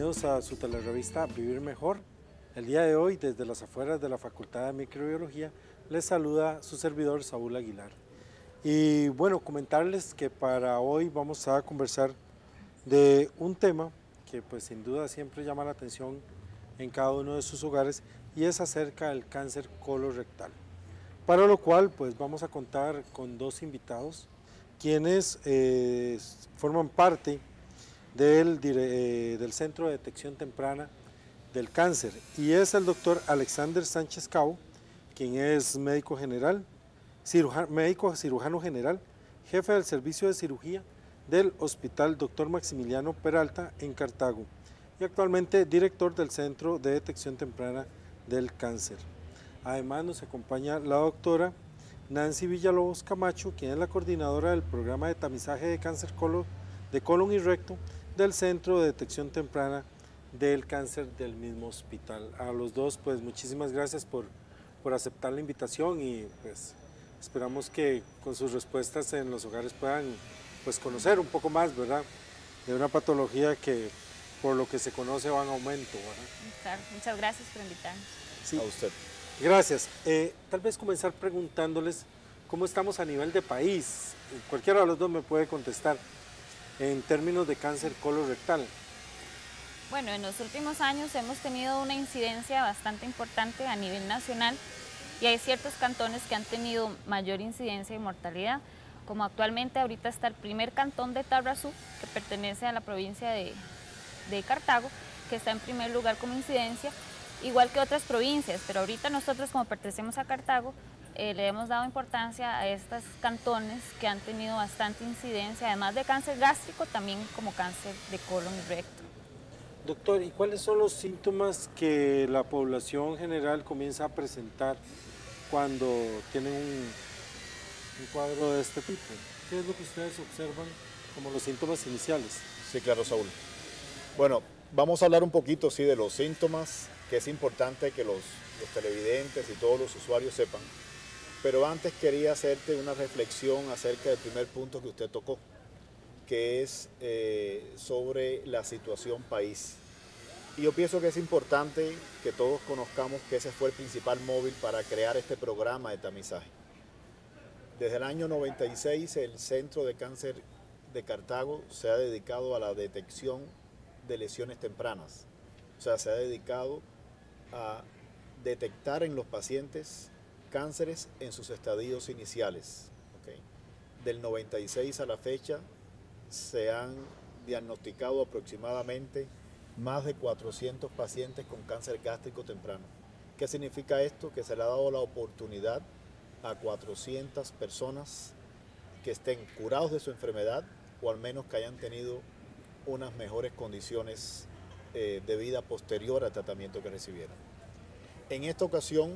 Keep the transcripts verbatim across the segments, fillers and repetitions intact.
bienvenidos a su telerevista Vivir Mejor. El día de hoy, desde las afueras de la Facultad de Microbiología, les saluda su servidor Saúl Aguilar. Y bueno, comentarles que para hoy vamos a conversar de un tema que pues sin duda siempre llama la atención en cada uno de sus hogares, y es acerca del cáncer colorectal. Para lo cual pues vamos a contar con dos invitados, quienes eh, forman parte del, eh, del Centro de Detección Temprana del Cáncer, y es el doctor Alexander Sánchez Cabo, quien es médico general, cirujano, médico cirujano general, jefe del servicio de cirugía del Hospital doctor Maximiliano Peralta en Cartago, y actualmente director del Centro de Detección Temprana del Cáncer. Además nos acompaña la doctora Nancy Villalobos Camacho, quien es la coordinadora del programa de tamizaje de cáncer colon, de colon y recto del Centro de Detección Temprana del Cáncer del mismo hospital. A los dos pues muchísimas gracias por, por aceptar la invitación, y pues esperamos que con sus respuestas en los hogares puedan pues conocer un poco más, ¿verdad?, de una patología que por lo que se conoce va en aumento, ¿verdad? Claro, muchas gracias por invitarnos. Sí. A usted. Gracias. Eh, tal vez comenzar preguntándoles cómo estamos a nivel de país. Cualquiera de los dos me puede contestar en términos de cáncer colorectal. Bueno, en los últimos años hemos tenido una incidencia bastante importante a nivel nacional, y hay ciertos cantones que han tenido mayor incidencia y mortalidad, como actualmente ahorita está el primer cantón de Tarrazú, que pertenece a la provincia de, de Cartago, que está en primer lugar como incidencia, igual que otras provincias, pero ahorita nosotros, como pertenecemos a Cartago, eh, le hemos dado importancia a estos cantones que han tenido bastante incidencia, además de cáncer gástrico, también como cáncer de colon y recto. Doctor, ¿y cuáles son los síntomas que la población general comienza a presentar cuando tienen un, un cuadro de este tipo? ¿Qué es lo que ustedes observan como los síntomas iniciales? Sí, claro, Saúl. Bueno, vamos a hablar un poquito, sí, de los síntomas, que es importante que los, los televidentes y todos los usuarios sepan. Pero antes quería hacerte una reflexión acerca del primer punto que usted tocó, que es eh, sobre la situación país. Y yo pienso que es importante que todos conozcamos que ese fue el principal móvil para crear este programa de tamizaje. Desde el año noventa y seis, el Centro de Cáncer de Cartago se ha dedicado a la detección de lesiones tempranas. O sea, se ha dedicado a detectar en los pacientes cánceres en sus estadios iniciales. ¿Okay? Del noventa y seis a la fecha se han diagnosticado aproximadamente más de cuatrocientos pacientes con cáncer gástrico temprano. ¿Qué significa esto? Que se le ha dado la oportunidad a cuatrocientas personas que estén curados de su enfermedad, o al menos que hayan tenido unas mejores condiciones eh, de vida posterior al tratamiento que recibieron. En esta ocasión,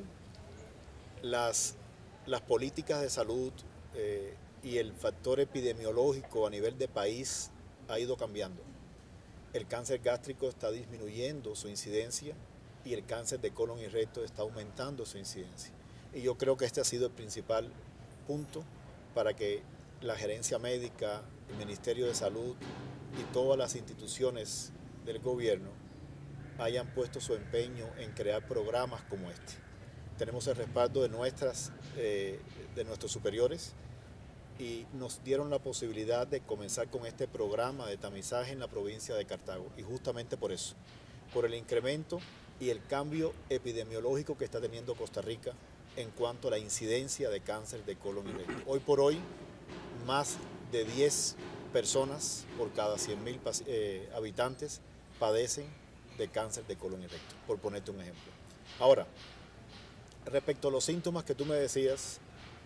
las, las políticas de salud eh, y el factor epidemiológico a nivel de país ha ido cambiando. El cáncer gástrico está disminuyendo su incidencia y el cáncer de colon y recto está aumentando su incidencia. Y yo creo que este ha sido el principal punto para que la gerencia médica, el Ministerio de Salud y todas las instituciones del gobierno hayan puesto su empeño en crear programas como este. Tenemos el respaldo de, nuestras, eh, de nuestros superiores, y nos dieron la posibilidad de comenzar con este programa de tamizaje en la provincia de Cartago, y justamente por eso, por el incremento y el cambio epidemiológico que está teniendo Costa Rica en cuanto a la incidencia de cáncer de colon y recto. Hoy por hoy, más de diez personas por cada cien mil eh, habitantes padecen de cáncer de colon y recto, por ponerte un ejemplo. Ahora, respecto a los síntomas que tú me decías,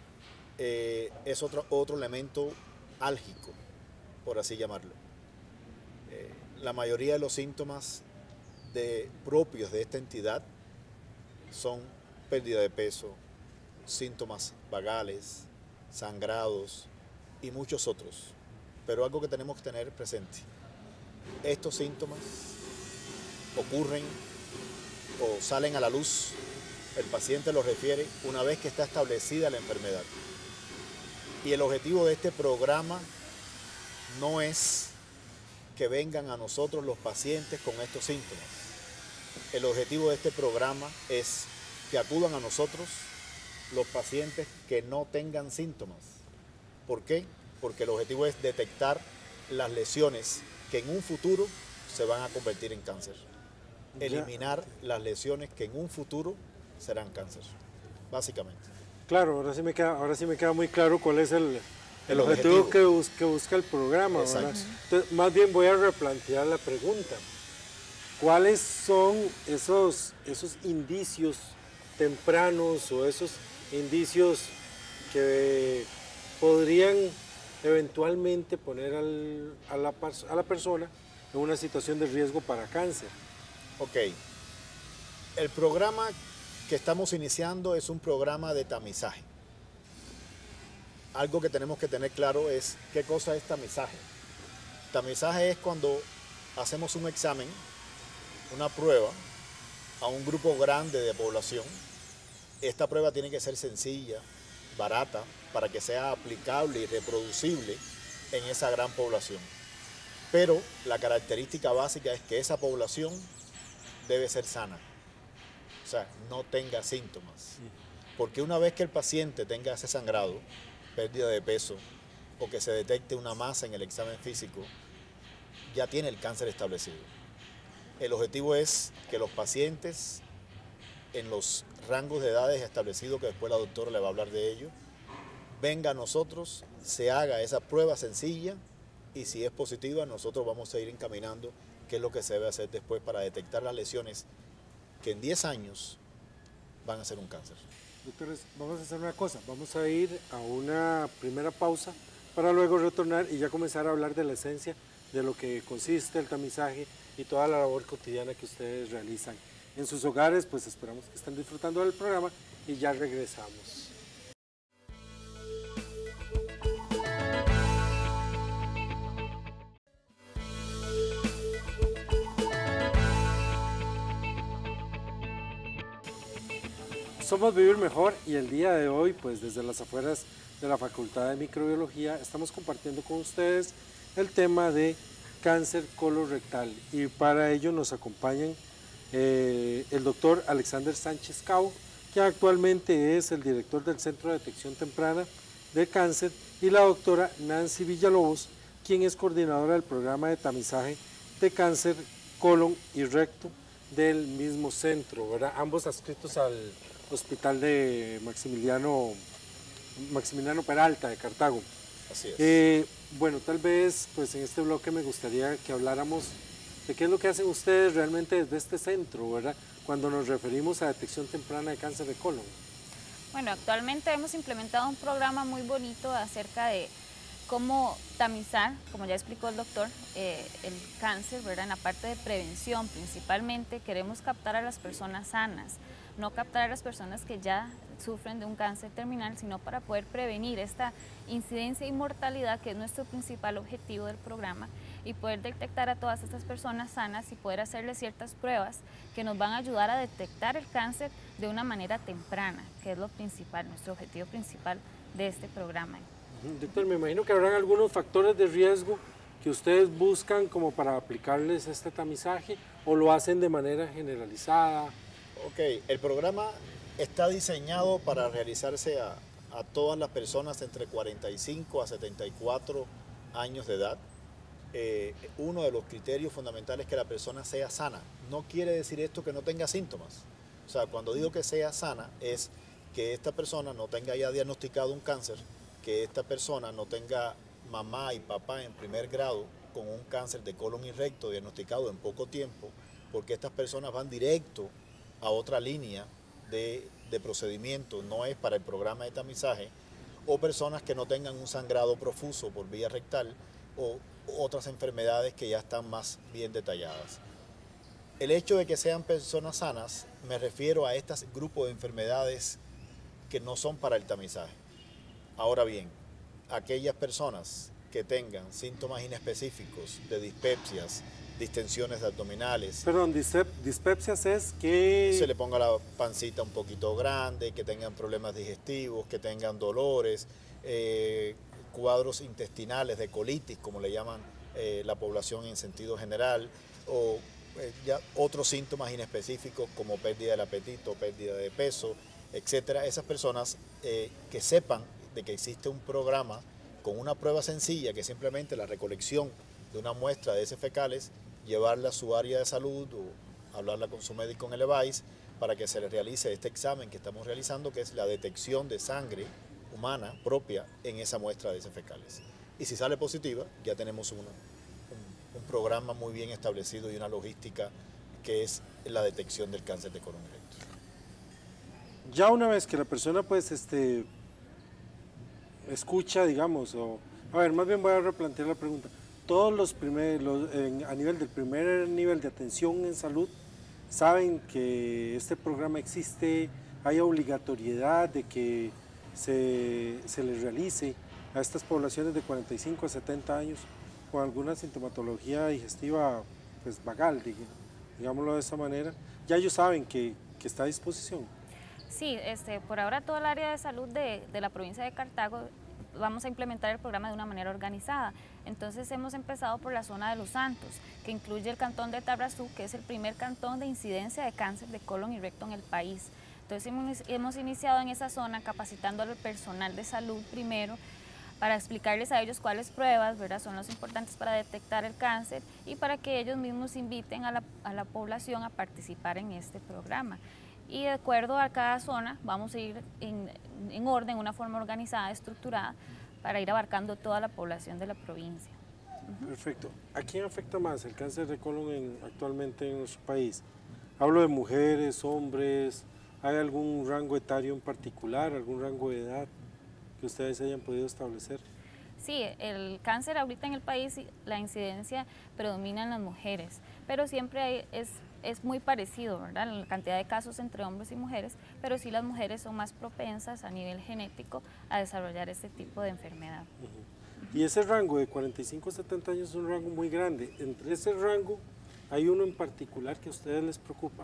eh, es otro, otro elemento álgico, por así llamarlo. Eh, la mayoría de los síntomas de, propios de esta entidad son pérdida de peso, síntomas vagales, sangrados y muchos otros. Pero algo que tenemos que tener presente: estos síntomas ocurren o salen a la luz, el paciente los refiere una vez que está establecida la enfermedad. Y el objetivo de este programa no es que vengan a nosotros los pacientes con estos síntomas. El objetivo de este programa es que acudan a nosotros los pacientes que no tengan síntomas. ¿Por qué? Porque el objetivo es detectar las lesiones que en un futuro se van a convertir en cáncer. Eliminar las lesiones que en un futuro serán cáncer, básicamente. Claro, ahora sí me queda, ahora sí me queda muy claro cuál es el, el, El objetivo, objetivo. que, bus, que busca el programa, ¿verdad? Entonces, más bien voy a replantear la pregunta. ¿Cuáles son esos, esos indicios tempranos o esos indicios que podrían eventualmente poner al, a, la, a la persona en una situación de riesgo para cáncer? Ok, el programa que estamos iniciando es un programa de tamizaje. Algo que tenemos que tener claro es qué cosa es tamizaje. Tamizaje es cuando hacemos un examen, una prueba, a un grupo grande de población. Esta prueba tiene que ser sencilla, barata, para que sea aplicable y reproducible en esa gran población. Pero la característica básica es que esa población debe ser sana, o sea, no tenga síntomas. Porque una vez que el paciente tenga ese sangrado, pérdida de peso o que se detecte una masa en el examen físico, ya tiene el cáncer establecido. El objetivo es que los pacientes en los rangos de edades establecidos, que después la doctora le va a hablar de ello, venga a nosotros, se haga esa prueba sencilla y si es positiva nosotros vamos a ir encaminando qué es lo que se debe hacer después para detectar las lesiones que en diez años van a ser un cáncer. Doctores, vamos a hacer una cosa, vamos a ir a una primera pausa para luego retornar y ya comenzar a hablar de la esencia de lo que consiste el tamizaje y toda la labor cotidiana que ustedes realizan en sus hogares. Pues esperamos que estén disfrutando del programa y ya regresamos. Somos Vivir Mejor y el día de hoy, pues desde las afueras de la Facultad de Microbiología, estamos compartiendo con ustedes el tema de cáncer colorectal y para ello nos acompañan eh, el doctor Alexander Sánchez Cao, que actualmente es el director del Centro de Detección Temprana de Cáncer, y la doctora Nancy Villalobos, quien es coordinadora del programa de tamizaje de cáncer colon y recto del mismo centro, ¿verdad? Ambos adscritos al Hospital de Maximiliano, Maximiliano Peralta de Cartago. Así es. Eh, bueno, tal vez pues en este bloque me gustaría que habláramos de qué es lo que hacen ustedes realmente desde este centro, ¿verdad? Cuando nos referimos a detección temprana de cáncer de colon. Bueno, actualmente hemos implementado un programa muy bonito acerca de cómo tamizar, como ya explicó el doctor, eh, el cáncer, ¿verdad? En la parte de prevención principalmente queremos captar a las personas sanas, no captar a las personas que ya sufren de un cáncer terminal, sino para poder prevenir esta incidencia y mortalidad, que es nuestro principal objetivo del programa, y poder detectar a todas estas personas sanas y poder hacerles ciertas pruebas que nos van a ayudar a detectar el cáncer de una manera temprana, que es lo principal, nuestro objetivo principal de este programa. Doctor, me imagino que habrán algunos factores de riesgo que ustedes buscan como para aplicarles este tamizaje, o lo hacen de manera generalizada. Ok, el programa está diseñado para realizarse a, a todas las personas entre cuarenta y cinco a setenta y cuatro años de edad. Eh, uno de los criterios fundamentales es que la persona sea sana. No quiere decir esto que no tenga síntomas. O sea, cuando digo que sea sana es que esta persona no tenga ya diagnosticado un cáncer, que esta persona no tenga mamá y papá en primer grado con un cáncer de colon y recto diagnosticado en poco tiempo, porque estas personas van directo a otra línea de, de procedimiento, no es para el programa de tamizaje, o personas que no tengan un sangrado profuso por vía rectal o otras enfermedades que ya están más bien detalladas. El hecho de que sean personas sanas, me refiero a este grupo de enfermedades que no son para el tamizaje. Ahora bien, aquellas personas que tengan síntomas inespecíficos de dispepsias, distensiones abdominales. Perdón, dispepsias es que se le ponga la pancita un poquito grande, que tengan problemas digestivos, que tengan dolores, eh, cuadros intestinales de colitis, como le llaman eh, la población en sentido general, o eh, ya otros síntomas inespecíficos como pérdida del apetito, pérdida de peso, etcétera. Esas personas eh, que sepan de que existe un programa con una prueba sencilla, que es simplemente la recolección de una muestra de heces fecales, llevarla a su área de salud o hablarla con su médico en el E V A I S para que se le realice este examen que estamos realizando, que es la detección de sangre humana propia en esa muestra de heces fecales. Y si sale positiva, ya tenemos una, un, un programa muy bien establecido y una logística que es la detección del cáncer de colon recto. Ya una vez que la persona pues este, escucha, digamos, o, a ver, más bien voy a replantear la pregunta. Todos los primeros, a nivel del primer nivel de atención en salud, saben que este programa existe, hay obligatoriedad de que se, se les realice a estas poblaciones de cuarenta y cinco a setenta años con alguna sintomatología digestiva pues vagal, digámoslo de esa manera. Ya ellos saben que, que está a disposición. Sí, este, por ahora todo el área de salud de, de la provincia de Cartago vamos a implementar el programa de una manera organizada. Entonces hemos empezado por la zona de Los Santos, que incluye el cantón de Tarrazú, que es el primer cantón de incidencia de cáncer de colon y recto en el país. Entonces hemos, hemos iniciado en esa zona capacitando al personal de salud primero, para explicarles a ellos cuáles pruebas, ¿verdad?, son las importantes para detectar el cáncer y para que ellos mismos inviten a la, a la población a participar en este programa. Y de acuerdo a cada zona vamos a ir en, en orden, una forma organizada, estructurada, para ir abarcando toda la población de la provincia. Uh-huh. Perfecto. ¿A quién afecta más el cáncer de colon en, actualmente en nuestro país? Hablo de mujeres, hombres, ¿hay algún rango etario en particular, algún rango de edad que ustedes hayan podido establecer? Sí, el cáncer ahorita en el país, la incidencia predomina en las mujeres, pero siempre hay, es, es muy parecido, ¿verdad?, la cantidad de casos entre hombres y mujeres, pero sí las mujeres son más propensas a nivel genético a desarrollar este tipo de enfermedad. Uh-huh. Y ese rango de cuarenta y cinco a setenta años es un rango muy grande. Entre ese rango, ¿hay uno en particular que a ustedes les preocupa?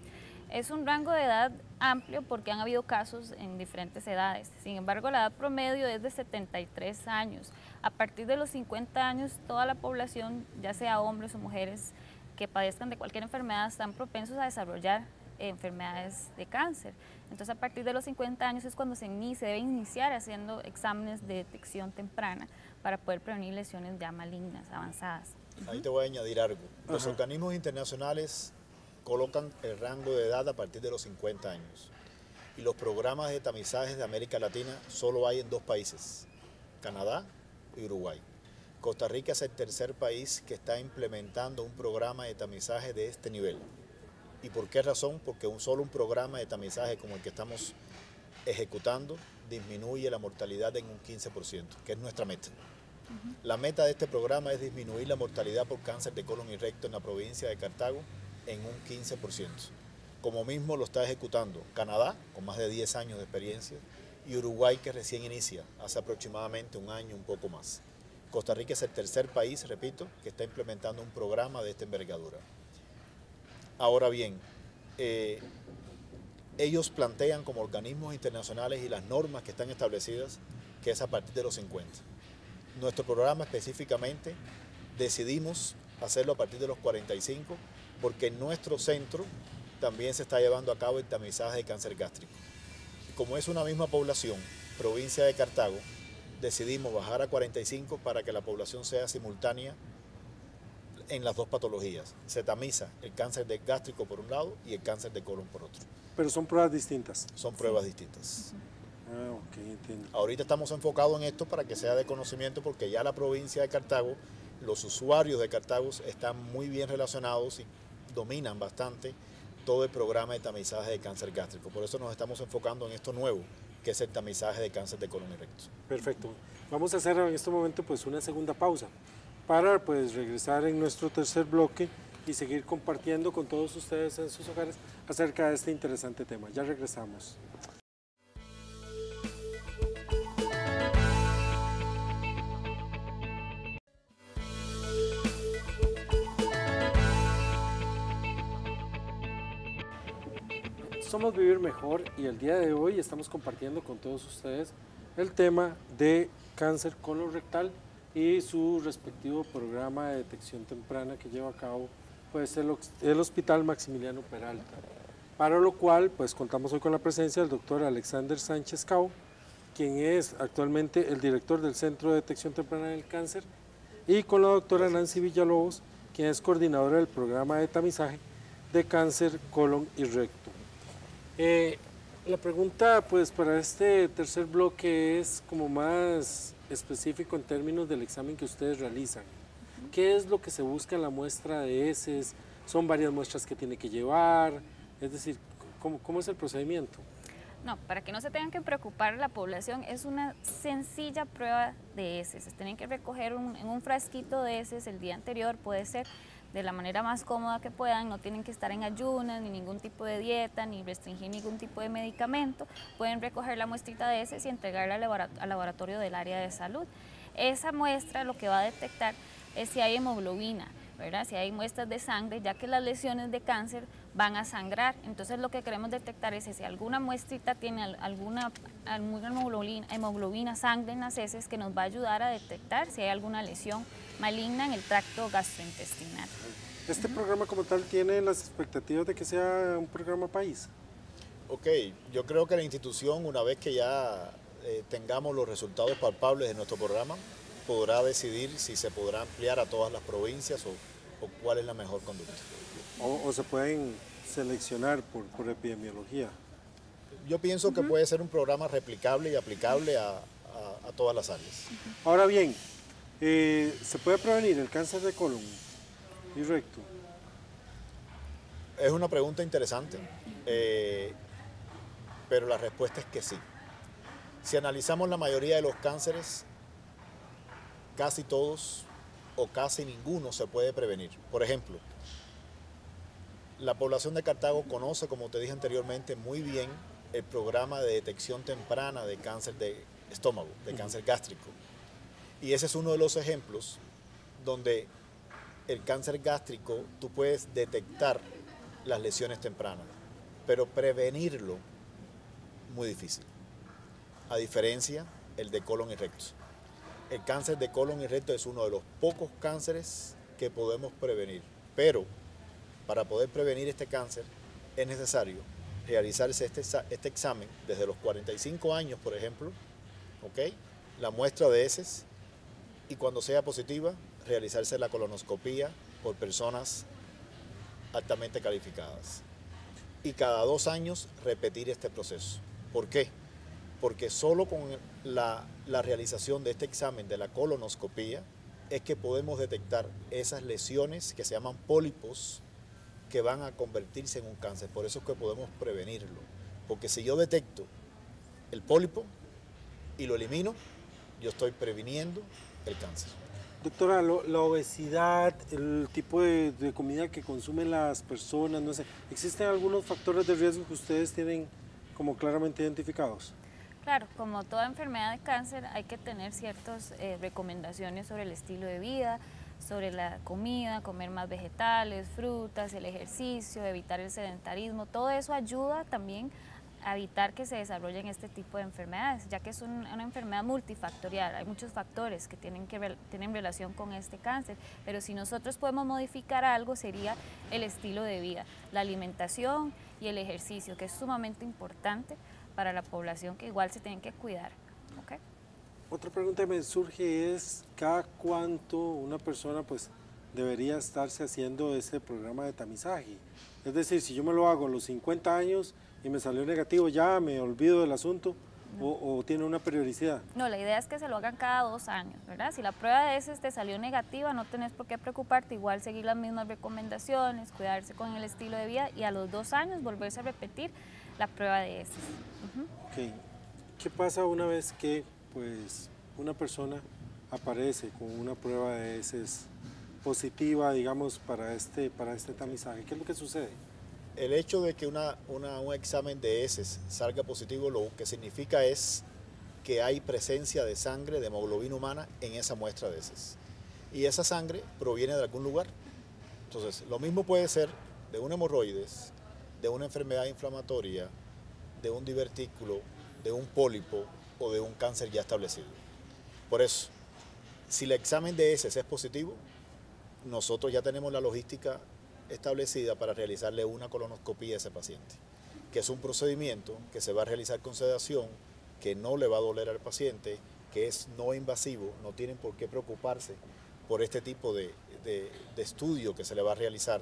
Es un rango de edad amplio porque han habido casos en diferentes edades. Sin embargo, la edad promedio es de setenta y tres años. A partir de los cincuenta años, toda la población, ya sea hombres o mujeres que padezcan de cualquier enfermedad, están propensos a desarrollar eh, enfermedades de cáncer. Entonces, a partir de los cincuenta años es cuando se, inicia, se debe iniciar haciendo exámenes de detección temprana para poder prevenir lesiones ya malignas, avanzadas. Ahí te voy a añadir algo. Los Ajá. organismos internacionales colocan el rango de edad a partir de los cincuenta años. Y los programas de tamizajes de América Latina solo hay en dos países, Canadá y Uruguay. Costa Rica es el tercer país que está implementando un programa de tamizaje de este nivel. ¿Y por qué razón? Porque un solo un programa de tamizaje como el que estamos ejecutando disminuye la mortalidad en un quince por ciento, que es nuestra meta. Uh-huh. La meta de este programa es disminuir la mortalidad por cáncer de colon y recto en la provincia de Cartago en un quince por ciento. Como mismo lo está ejecutando Canadá, con más de diez años de experiencia, y Uruguay, que recién inicia, hace aproximadamente un año, un poco más. Costa Rica es el tercer país, repito, que está implementando un programa de esta envergadura. Ahora bien, eh, ellos plantean como organismos internacionales y las normas que están establecidas que es a partir de los cincuenta. Nuestro programa específicamente decidimos hacerlo a partir de los cuarenta y cinco porque en nuestro centro también se está llevando a cabo el tamizaje de cáncer gástrico. Como es una misma población, provincia de Cartago, decidimos bajar a cuarenta y cinco para que la población sea simultánea en las dos patologías. Se tamiza el cáncer de gástrico por un lado y el cáncer de colon por otro. Pero son pruebas distintas. Son pruebas sí. distintas. Ah, ok, entiendo. Ahorita estamos enfocados en esto para que sea de conocimiento porque ya la provincia de Cartago, los usuarios de Cartago están muy bien relacionados y dominan bastante todo el programa de tamizaje de cáncer gástrico. Por eso nos estamos enfocando en esto nuevo, que es el tamizaje de cáncer de colon y recto. Perfecto. Vamos a hacer en este momento pues una segunda pausa para pues regresar en nuestro tercer bloque y seguir compartiendo con todos ustedes en sus hogares acerca de este interesante tema. Ya regresamos. Somos Vivir Mejor y el día de hoy estamos compartiendo con todos ustedes el tema de cáncer colorectal y su respectivo programa de detección temprana que lleva a cabo pues, el, el Hospital Maximiliano Peralta. Para lo cual pues, contamos hoy con la presencia del doctor Alexander Sánchez Cao, quien es actualmente el director del Centro de Detección Temprana del Cáncer, y con la doctora Nancy Villalobos, quien es coordinadora del programa de tamizaje de cáncer, colon y recto. Eh, la pregunta pues para este tercer bloque es como más específico en términos del examen que ustedes realizan. ¿Qué es lo que se busca en la muestra de heces? ¿Son varias muestras que tiene que llevar? Es decir, ¿cómo, cómo es el procedimiento? No, para que no se tengan que preocupar la población, es una sencilla prueba de heces. Tienen que recoger un, en un frasquito de heces el día anterior, puede ser de la manera más cómoda que puedan, no tienen que estar en ayunas, ni ningún tipo de dieta, ni restringir ningún tipo de medicamento. Pueden recoger la muestrita de heces y entregarla al laboratorio del área de salud. Esa muestra lo que va a detectar es si hay hemoglobina, ¿verdad? Si hay muestras de sangre, ya que las lesiones de cáncer van a sangrar. Entonces lo que queremos detectar es si alguna muestrita tiene alguna, alguna hemoglobina, hemoglobina, sangre en las heces, que nos va a ayudar a detectar si hay alguna lesión maligna en el tracto gastrointestinal. ¿Este uh-huh. programa como tal tiene las expectativas de que sea un programa país? Ok, yo creo que la institución, una vez que ya eh, tengamos los resultados palpables de nuestro programa, podrá decidir si se podrá ampliar a todas las provincias o, o cuál es la mejor conducta. O, o se pueden seleccionar por, por epidemiología. Yo pienso uh-huh. que puede ser un programa replicable y aplicable a, a, a todas las áreas. Uh-huh. Ahora bien, eh, ¿se puede prevenir el cáncer de colon y recto? Es una pregunta interesante, eh, pero la respuesta es que sí. Si analizamos la mayoría de los cánceres, casi todos o casi ninguno se puede prevenir. Por ejemplo, la población de Cartago conoce, como te dije anteriormente, muy bien el programa de detección temprana de cáncer de estómago, de cáncer gástrico. Y ese es uno de los ejemplos donde el cáncer gástrico tú puedes detectar las lesiones tempranas, pero prevenirlo muy difícil. A diferencia el de colon y recto. El cáncer de colon y recto es uno de los pocos cánceres que podemos prevenir, pero para poder prevenir este cáncer es necesario realizarse este, este examen desde los cuarenta y cinco años, por ejemplo, ¿okay? La muestra de heces, y cuando sea positiva, realizarse la colonoscopía por personas altamente calificadas. Y cada dos años repetir este proceso. ¿Por qué? Porque solo con la, la realización de este examen de la colonoscopía es que podemos detectar esas lesiones que se llaman pólipos que van a convertirse en un cáncer. Por eso es que podemos prevenirlo. Porque si yo detecto el pólipo y lo elimino, yo estoy previniendo el cáncer. Doctora, lo, la obesidad, el tipo de, de comida que consumen las personas, no sé, ¿existen algunos factores de riesgo que ustedes tienen como claramente identificados? Claro, como toda enfermedad de cáncer hay que tener ciertas eh, recomendaciones sobre el estilo de vida, sobre la comida, comer más vegetales, frutas, el ejercicio, evitar el sedentarismo. Todo eso ayuda también a evitar que se desarrollen este tipo de enfermedades, ya que es un, una enfermedad multifactorial. Hay muchos factores que tienen, que tienen relación con este cáncer, pero si nosotros podemos modificar algo sería el estilo de vida, la alimentación y el ejercicio, que es sumamente importante para la población, que igual se tienen que cuidar. ¿Okay? Otra pregunta que me surge es, ¿cada cuánto una persona pues debería estarse haciendo ese programa de tamizaje? Es decir, si yo me lo hago a los cincuenta años y me salió negativo, ¿ya me olvido del asunto? No. O, ¿O tiene una periodicidad? No, la idea es que se lo hagan cada dos años, ¿verdad? Si la prueba de heces te salió negativa, no tenés por qué preocuparte, igual seguir las mismas recomendaciones, cuidarse con el estilo de vida y a los dos años volverse a repetir la prueba de heces. Uh-huh. Okay. ¿Qué pasa una vez que pues, una persona aparece con una prueba de heces positiva, digamos, para este, para este tamizaje? ¿Qué es lo que sucede? El hecho de que una, una, un examen de heces salga positivo lo que significa es que hay presencia de sangre, de hemoglobina humana en esa muestra de heces. Y esa sangre proviene de algún lugar. Entonces, lo mismo puede ser de un hemorroides, de una enfermedad inflamatoria, de un divertículo, de un pólipo o de un cáncer ya establecido. Por eso, Si el examen de heces es positivo, nosotros ya tenemos la logística establecida para realizarle una colonoscopía a ese paciente, que es un procedimiento que se va a realizar con sedación, que no le va a doler al paciente, que es no invasivo, no tienen por qué preocuparse por este tipo de, de, de estudio que se le va a realizar.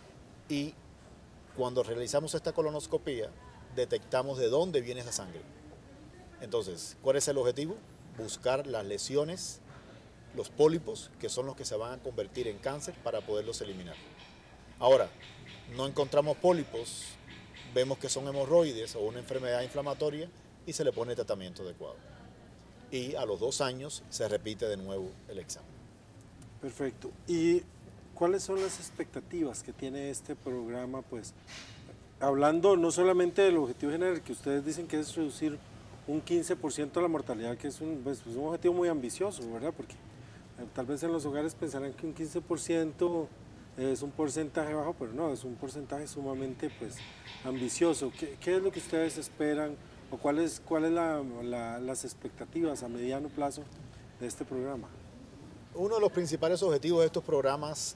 Y cuando realizamos esta colonoscopía, detectamos de dónde viene esa sangre. Entonces, ¿cuál es el objetivo? Buscar las lesiones, los pólipos, que son los que se van a convertir en cáncer para poderlos eliminar. Ahora, no encontramos pólipos, vemos que son hemorroides o una enfermedad inflamatoria y se le pone tratamiento adecuado. Y a los dos años se repite de nuevo el examen. Perfecto. ¿Y cuáles son las expectativas que tiene este programa? Pues, hablando no solamente del objetivo general, que ustedes dicen que es reducir un quince por ciento de la mortalidad, que es un, pues, un objetivo muy ambicioso, ¿verdad? Porque eh, tal vez en los hogares pensarán que un quince por ciento es un porcentaje bajo, pero no, es un porcentaje sumamente pues, ambicioso. ¿Qué, qué es lo que ustedes esperan o cuáles cuál es la, la, las expectativas a mediano plazo de este programa? Uno de los principales objetivos de estos programas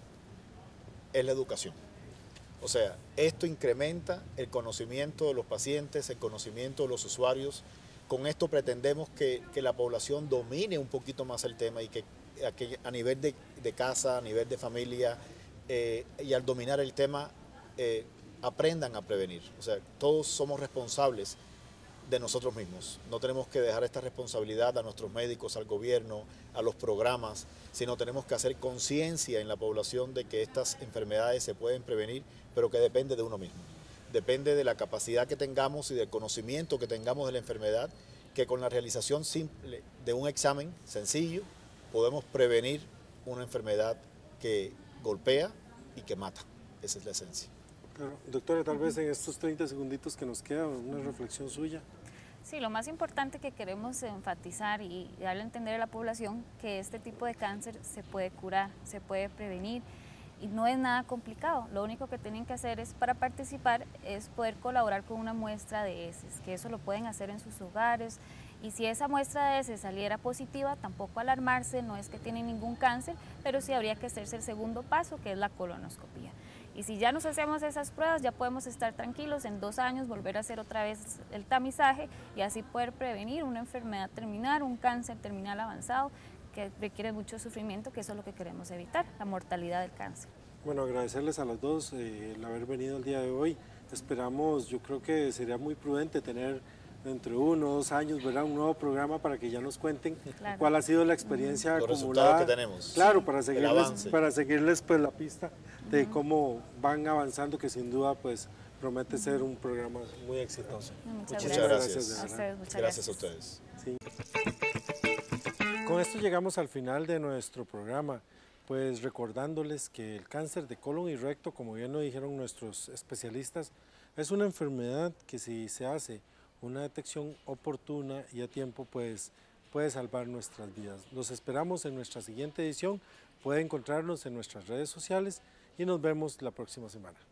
es la educación. O sea, esto incrementa el conocimiento de los pacientes, el conocimiento de los usuarios. Con esto pretendemos que, que la población domine un poquito más el tema y que, que a nivel de, de casa, a nivel de familia, eh, y al dominar el tema, eh, aprendan a prevenir. O sea, todos somos responsables de nosotros mismos. No tenemos que dejar esta responsabilidad a nuestros médicos, al gobierno, a los programas, sino tenemos que hacer conciencia en la población de que estas enfermedades se pueden prevenir, pero que depende de uno mismo. Depende de la capacidad que tengamos y del conocimiento que tengamos de la enfermedad, que con la realización simple de un examen sencillo podemos prevenir una enfermedad que golpea y que mata. Esa es la esencia. Claro. Doctora, tal vez en estos treinta segunditos que nos queda, una reflexión suya. Sí, lo más importante que queremos enfatizar y darle a entender a la población que este tipo de cáncer se puede curar, se puede prevenir y no es nada complicado. Lo único que tienen que hacer es, para participar, es poder colaborar con una muestra de heces, que eso lo pueden hacer en sus hogares. Y si esa muestra de heces saliera positiva, tampoco alarmarse, no es que tienen ningún cáncer, pero sí habría que hacerse el segundo paso, que es la colonoscopía. Y si ya nos hacemos esas pruebas, ya podemos estar tranquilos, en dos años volver a hacer otra vez el tamizaje y así poder prevenir una enfermedad terminal, un cáncer terminal avanzado, que requiere mucho sufrimiento, que eso es lo que queremos evitar, la mortalidad del cáncer. Bueno, agradecerles a los dos eh, el haber venido el día de hoy. Esperamos, yo creo que sería muy prudente tener dentro de uno o dos años, ¿verdad?, un nuevo programa para que ya nos cuenten claro. cuál ha sido la experiencia uh-huh. acumulada. Los resultados que tenemos. Claro, para seguirles, para seguirles pues, la pista de uh-huh. cómo van avanzando, que sin duda pues promete uh-huh. ser un programa muy exitoso. Muchas, muchas gracias. gracias. A ustedes, muchas gracias gracias a ustedes. Sí. Con esto llegamos al final de nuestro programa, pues recordándoles que el cáncer de colon y recto, como bien lo dijeron nuestros especialistas, es una enfermedad que si se hace una detección oportuna y a tiempo, pues puede salvar nuestras vidas. Los esperamos en nuestra siguiente edición, puede encontrarnos en nuestras redes sociales y nos vemos la próxima semana.